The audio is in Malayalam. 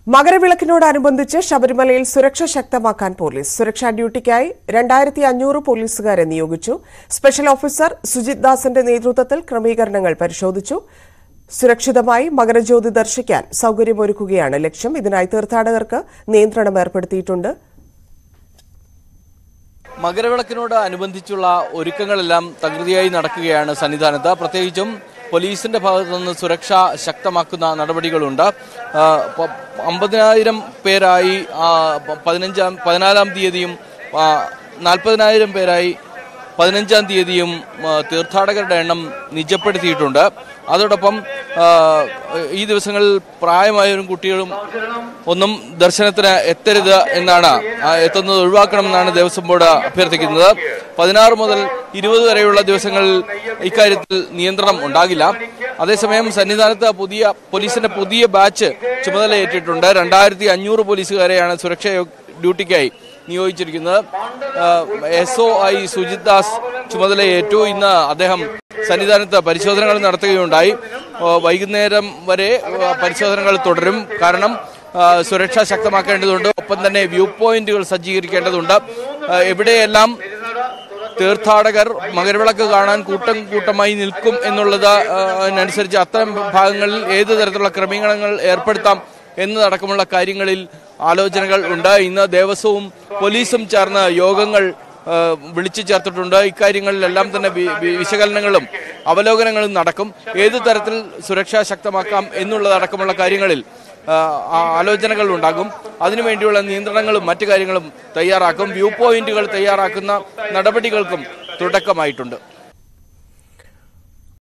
മകരവിളക്കിനോടനുബന്ധിച്ച് ശബരിമലയിൽ സുരക്ഷ ശക്തമാക്കാൻ പോലീസ് സുരക്ഷാ ഡ്യൂട്ടിക്കായി 2500 പോലീസുകാരെ നിയോഗിച്ചു. സ്പെഷ്യൽ ഓഫീസർ സുജിത് ദാസിന്റെ നേതൃത്വത്തിൽ ക്രമീകരണങ്ങൾ പരിശോധിച്ചു. സുരക്ഷിതമായി മകരജ്യോതി ദർശിക്കാൻ സൗകര്യമൊരുക്കുകയാണ് ലക്ഷ്യം. ഇതിനായി തീർത്ഥാടകർക്ക് നിയന്ത്രണം ഏർപ്പെടുത്തിയിട്ടുണ്ട്. മകരവിളക്കിനോട് അനുബന്ധിച്ചുള്ള ഒരുക്കങ്ങളെല്ലാം തകൃതിയായി നടക്കുകയാണ് സന്നിധാനത്ത്. പ്രത്യേകിച്ചും പോലീസിന്റെ ഭാഗത്തു നിന്ന് സുരക്ഷ ശക്തമാക്കുന്ന നടപടികളുണ്ട്. 50,000 പേരായി 14-ാം തീയതിയും 40,000 പേരായി 15-ാം തീയതിയും തീർത്ഥാടകരുടെ എണ്ണം നിജപ്പെടുത്തിയിട്ടുണ്ട്. അതോടൊപ്പം ഈ ദിവസങ്ങളിൽ പ്രായമായവരും കുട്ടികളും ഒന്നും ദർശനത്തിന് എത്തരുത് എന്നാണ്, എത്തുന്നത് ഒഴിവാക്കണമെന്നാണ് ദേവസ്വം ബോർഡ് അഭ്യർത്ഥിക്കുന്നത്. 16 മുതൽ 20 വരെയുള്ള ദിവസങ്ങളിൽ ഇക്കാര്യത്തിൽ നിയന്ത്രണം ഉണ്ടാകില്ല. അതേസമയം സന്നിധാനത്ത് പോലീസിന്റെ പുതിയ ബാച്ച് ചുമതലയേറ്റിട്ടുണ്ട്. 2500 പോലീസുകാരെയാണ് സുരക്ഷാ ഡ്യൂട്ടിക്കായി നിയോഗിച്ചിരിക്കുന്നത്. SOI സുജിത് ദാസ് ചുമതലയേറ്റു. ഇന്ന് അദ്ദേഹം സന്നിധാനത്ത് പരിശോധനകൾ നടത്തുകയുണ്ടായി. വൈകുന്നേരം വരെ പരിശോധനകൾ തുടരും. കാരണം സുരക്ഷ ശക്തമാക്കേണ്ടതുണ്ട്. ഒപ്പം തന്നെ വ്യൂ പോയിന്റുകൾ സജ്ജീകരിക്കേണ്ടതുണ്ട്. എവിടെയെല്ലാം തീർത്ഥാടകർ മകരവിളക്ക് കാണാൻ കൂട്ടമായി നിൽക്കും എന്നുള്ളത് അനുസരിച്ച് അത്തരം ഭാഗങ്ങളിൽ ഏത് തരത്തിലുള്ള ക്രമീകരണങ്ങൾ ഏർപ്പെടുത്താം എന്നതടക്കമുള്ള കാര്യങ്ങളിൽ ആലോചനകൾ ഉണ്ട്. ഇന്ന് ദേവസ്വവും പോലീസും ചേർന്ന് യോഗങ്ങൾ വിളിച്ചു ചേർത്തിട്ടുണ്ട്. ഇക്കാര്യങ്ങളിലെല്ലാം തന്നെ വിശകലനങ്ങളും അവലോകനങ്ങളും നടക്കും. ഏതു തരത്തിൽ സുരക്ഷ ശക്തമാക്കാം എന്നുള്ളതടക്കമുള്ള കാര്യങ്ങളിൽ ആലോചനകൾ ഉണ്ടാകും. അതിനുവേണ്ടിയുള്ള നിയന്ത്രണങ്ങളും മറ്റു കാര്യങ്ങളും തയ്യാറാക്കും. വ്യൂ പോയിന്റുകൾ തയ്യാറാക്കുന്ന നടപടികൾക്കും തുടക്കമായിട്ടുണ്ട്.